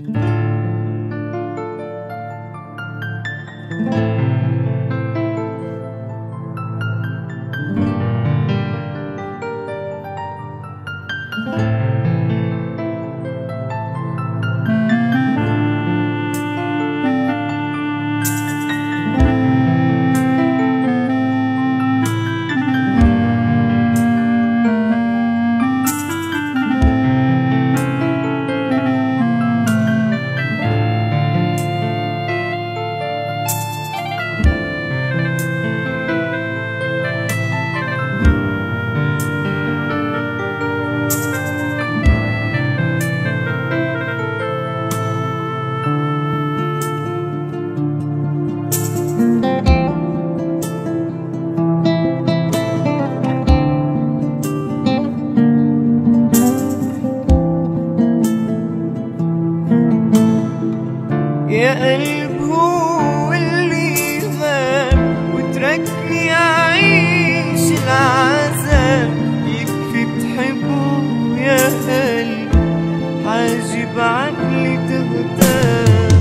يا قلب هو اللي غاب وتركني أعيش العذاب، يكفي تحبه يا قلب، حاجب عقلي تغتاب.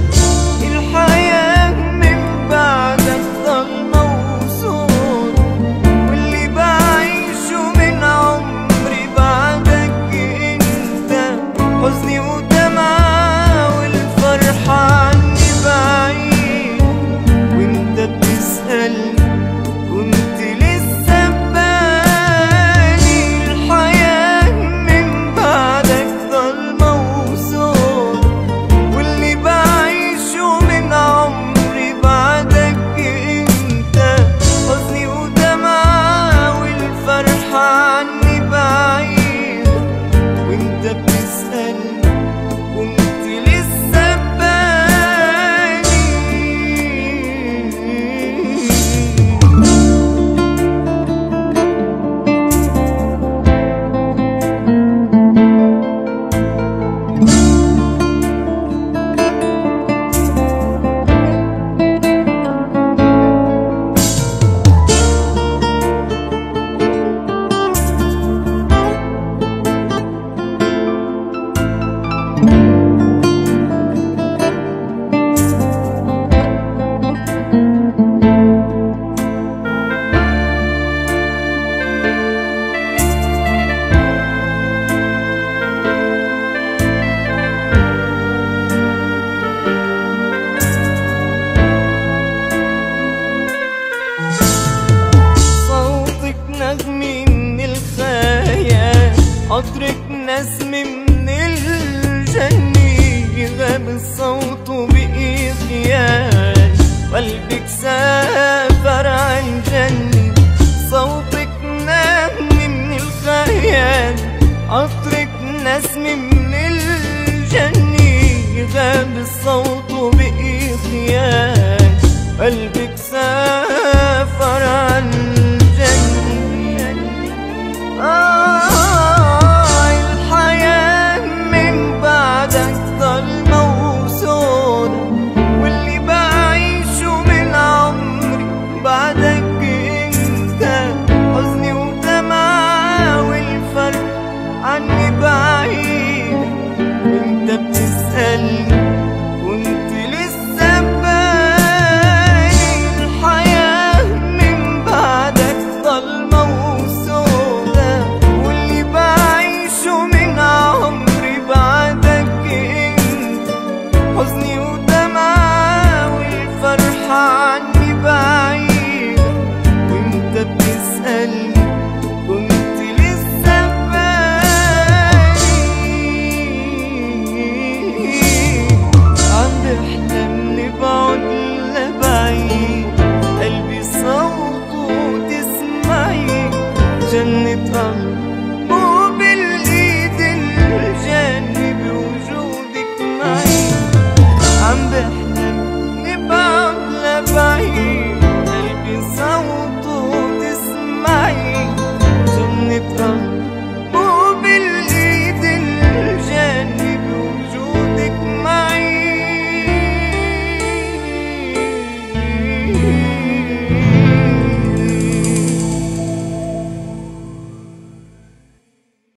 الحياة من بعدك ضلمة وصوت، واللي بعيشه من عمري بعدك انت، حزني ودمعة والفرحة بعيد، وانت بتسأل كنت لسه ببالي. الحياة من بعدك ضلمة وصوت، واللي بعيشه من عمري بعدك انت، حزني ودمعة والفرحة عني بعيد، وانت بتسأل كنت لسه أترك نسمة من الجنة، غاب الصوت بقي خيال، قلبك سافر عالجنة. صوتك نغمة من الخيال، أترك نسمة من الجنة، غاب الصوت بقي خيال، قلبك سافر